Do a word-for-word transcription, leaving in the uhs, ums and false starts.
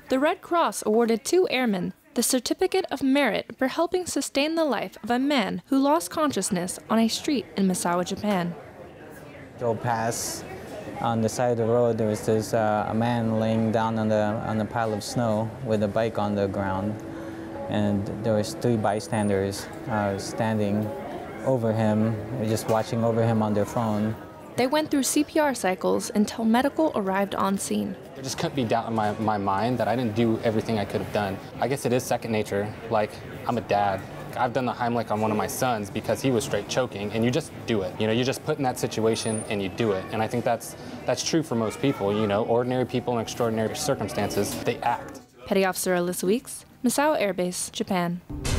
The Red Cross awarded two airmen the Certificate of Merit for helping sustain the life of a man who lost consciousness on a street in Misawa, Japan. Drove past on the side of the road. There was this uh, a man laying down on the on a pile of snow with a bike on the ground, and there was three bystanders uh, standing over him, just watching over him on their phone. They went through C P R cycles until medical arrived on scene. There just couldn't be doubt in my, my mind that I didn't do everything I could have done. I guess it is second nature. Like, I'm a dad. I've done the Heimlich on one of my sons because he was straight choking, and you just do it. You know, you're just put in that situation and you do it. And I think that's, that's true for most people. You know, ordinary people in extraordinary circumstances, they act. Petty Officer Alyssa Weeks, Misawa Air Base, Japan.